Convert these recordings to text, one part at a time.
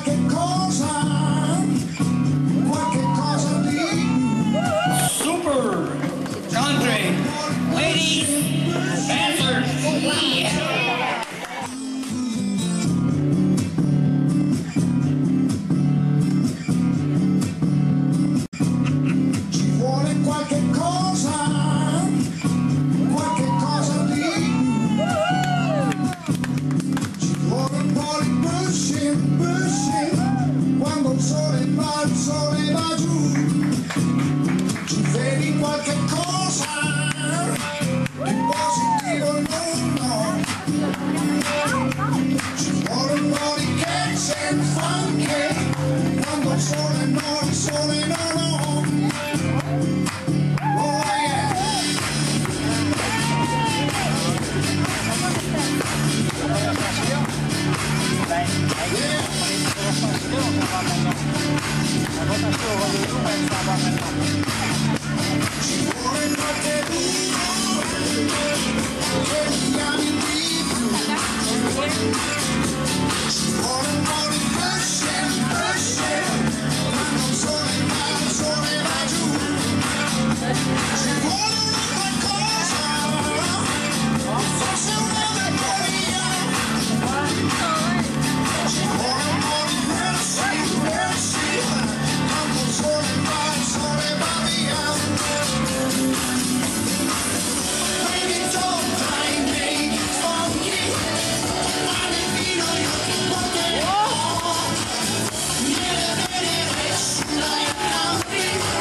Super country ladies dancers. Ci vuole qualche cosa di ci vuole un po' di pushing quando il sole va giù. Ci vedi qualche cosa di positivo no. Ci vuole un po' di catch and funky quando il sole no. Oh yeah. Ci vuole qualche che ti chiami di più. Ci vuole un po' di pushing quando il sole va giù. Ci vuole una qualcosa, forse una memoria. Ci vuole un po' di mercy quando il sole va via. Baby, don't try and make it funky. Male vino io ti porterò. Viene venere sulle campi.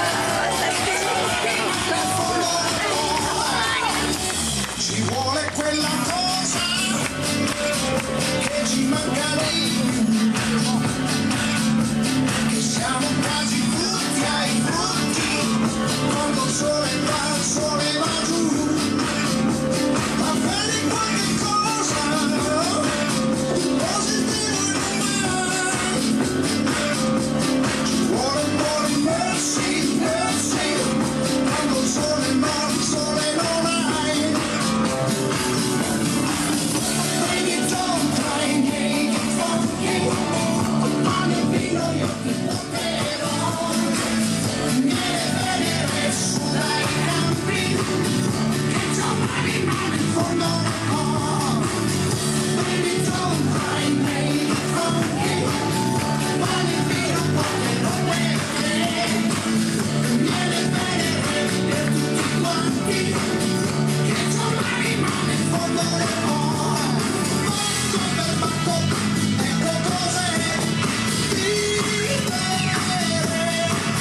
Ci vuole quella cosa che ci manca di più, che siamo quasi tutti ai frutti quando il sole va giù. Ma vedi qualche cosa positivo in me. Ci vuole un po' di mercy quando il sole non hai. Baby, don't try and make it funky. Male vino io ti porterò. Viene venere sulle campi. Che giovani ma nel fondo no. Baby, don't try and make it funky. Male vino porterò per te. Viene venere per tutti quanti. Che giovani ma nel fondo no. Ecco cos'è vivere.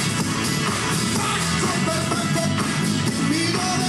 Pacco per pacco mi vuole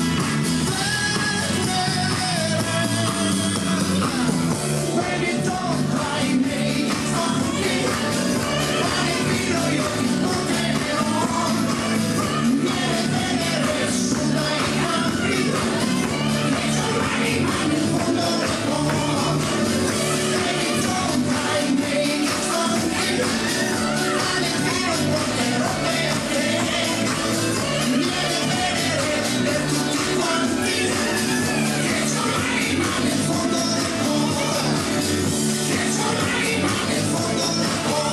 vedere. Baby, don't try and make it funky. Male vino io ti porterò. Viene venere sulle campi. Che giovani ma nel fondo no. Baby, don't try and make it funky. Male vino porterò per te. Viene venere per tutti quanti. Che giovani ma nel fondo no. Che giovani ma nel fondo no.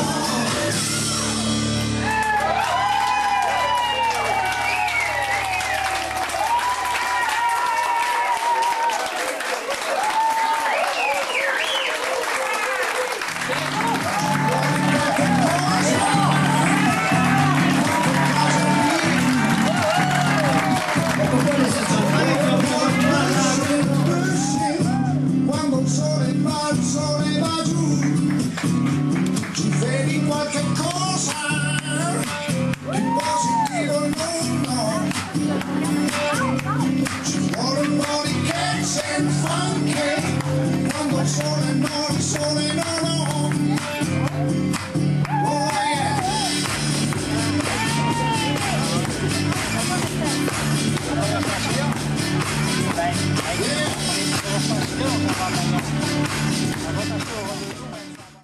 Quando il sole va giù, ci vedi qualche cosa di positivo no. Ci vuole un po' di catch and funky quando il sole no.